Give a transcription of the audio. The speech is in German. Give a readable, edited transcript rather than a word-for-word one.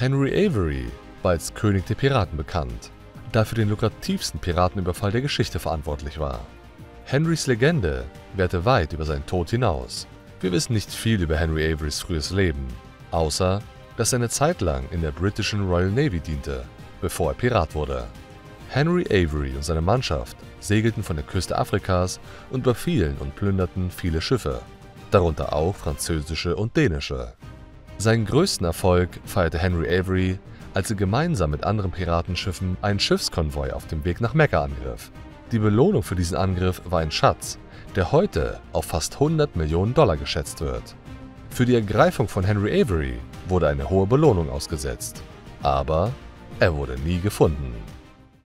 Henry Avery war als König der Piraten bekannt, da er für den lukrativsten Piratenüberfall der Geschichte verantwortlich war. Henrys Legende währte weit über seinen Tod hinaus. Wir wissen nicht viel über Henry Averys frühes Leben, außer dass er eine Zeit lang in der britischen Royal Navy diente, bevor er Pirat wurde. Henry Avery und seine Mannschaft segelten von der Küste Afrikas und überfielen und plünderten viele Schiffe, darunter auch französische und dänische. Seinen größten Erfolg feierte Henry Avery, als er gemeinsam mit anderen Piratenschiffen einen Schiffskonvoi auf dem Weg nach Mekka angriff. Die Belohnung für diesen Angriff war ein Schatz, der heute auf fast 100 Millionen Dollar geschätzt wird. Für die Ergreifung von Henry Avery wurde eine hohe Belohnung ausgesetzt, aber er wurde nie gefunden.